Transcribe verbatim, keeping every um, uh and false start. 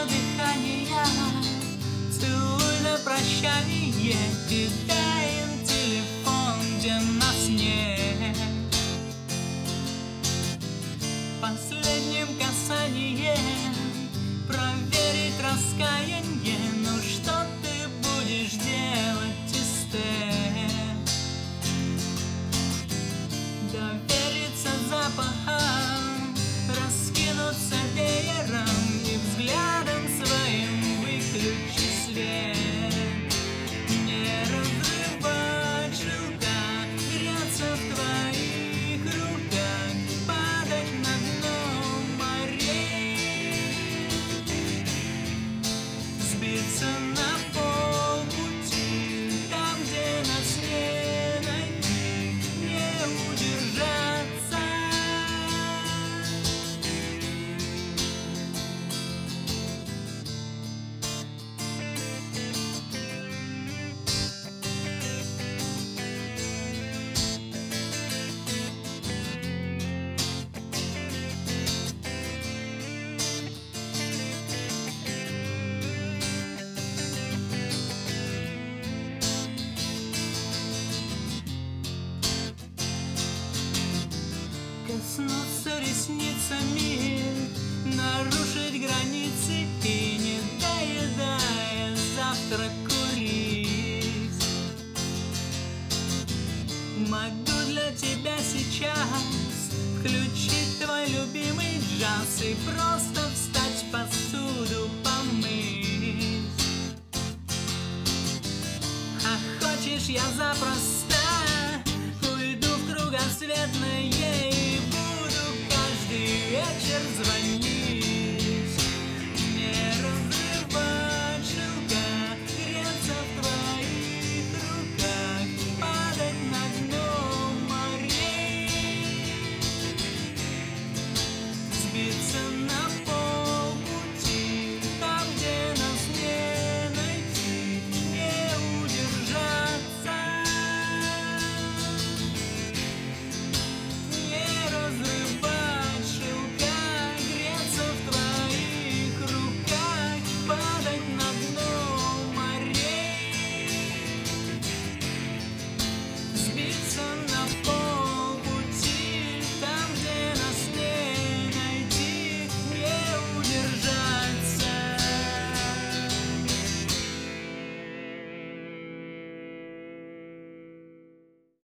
дыхания, целуй на прощание, кидаем телефон, где нас нет. Последним касанием проверить раскаяние, ну что ты будешь делать, Эстер? Довериться запахам, раскинуться веером и взглядом своим выключи свет. Не разрывать шелка, греться в твоих руках, падать на дно морей, сбиться на полпути, там, где нас не найти, не удержаться. Коснуться ресницами, нарушить границы и, не доедая, завтра курить. Могу для тебя сейчас включить твой любимый джаз и просто